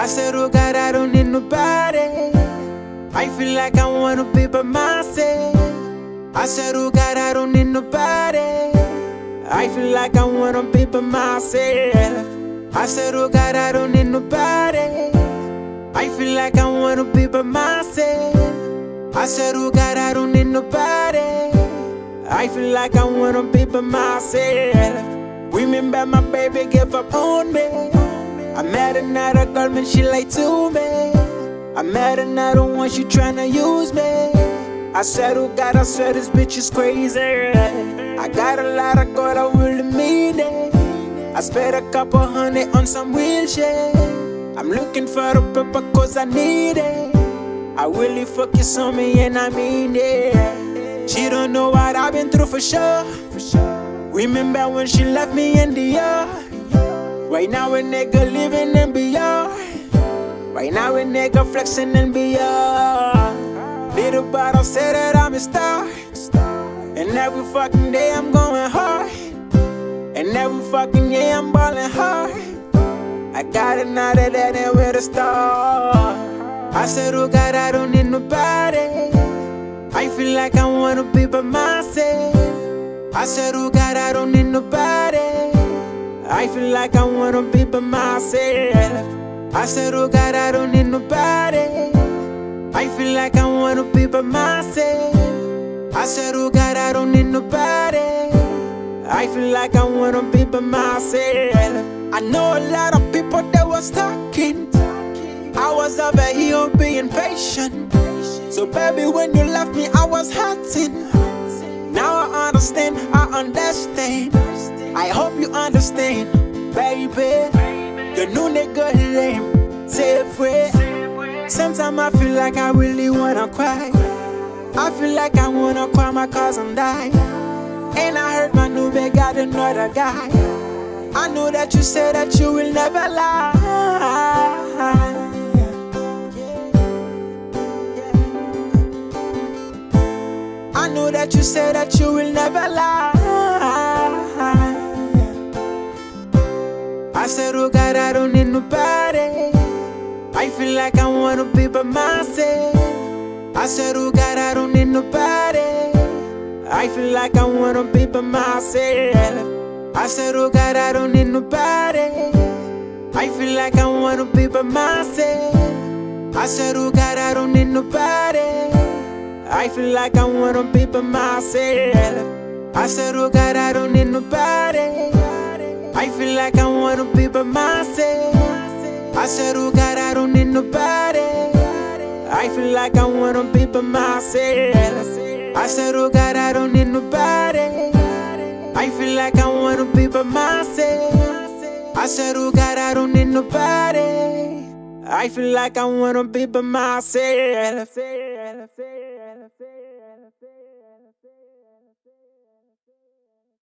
I said, oh God, I don't need nobody. I feel like I wanna be by myself. I said, oh God, I don't need nobody. I feel like I wanna be by myself. I said, oh God, I don't need nobody. I feel like I wanna be by myself. I said, oh God, I don't need nobody. I feel like I wanna be by myself. Remember my baby gave up on me. I met another girl, man, she lied to me. I met another one, she tryna use me. I said, oh God, I swear this bitch is crazy. I got a lot of gold, I really mean it. I spent a couple hundred on some real shit. I'm looking for the paper cause I need it. I really focus on me and I mean it. She don't know what I've been through for sure. Remember when she left me in the yard. Right now a nigga living in beyond. Right now a nigga flexing in beyond. Little bottle say that I'm a star. And every fucking day I'm going hard. And every fucking day I'm ballin' hard. I got another that ain't with a star. I said, oh God, I don't need nobody. I feel like I wanna be by myself. I said, oh God, I don't need nobody. I feel like I wanna be by myself. I said, oh God, I don't need nobody. I feel like I wanna be by myself. I said, oh God, I don't need nobody. I feel like I wanna be by myself. I know a lot of people that was talking. I was over here being patient. So baby, when you left me, I was hurting. Now I understand, I understand. I hope you understand, baby. The new nigga lame, say free. Sometimes I feel like I really wanna cry. I feel like I wanna cry my cousin died. And I heard my new baby got another guy. I know that you said that you will never lie. I know that you said that you will never lie. I said, oh God, I don't need nobody. I feel like I wanna be by myself. I said, oh God, I don't need nobody. I feel like I wanna be by myself. I said, oh God, I don't need nobody. I feel like I wanna be by myself. I said, oh God, I don't need nobody. I feel like I wanna be by myself. I said, oh God, I don't need nobody. I feel like I wanna be by myself. I said, oh God, I don't need nobody. I feel like I wanna be by myself. I said, oh God, I don't need nobody. I feel like I wanna be by myself. I said, oh God, I don't need nobody. I feel like I wanna be by myself.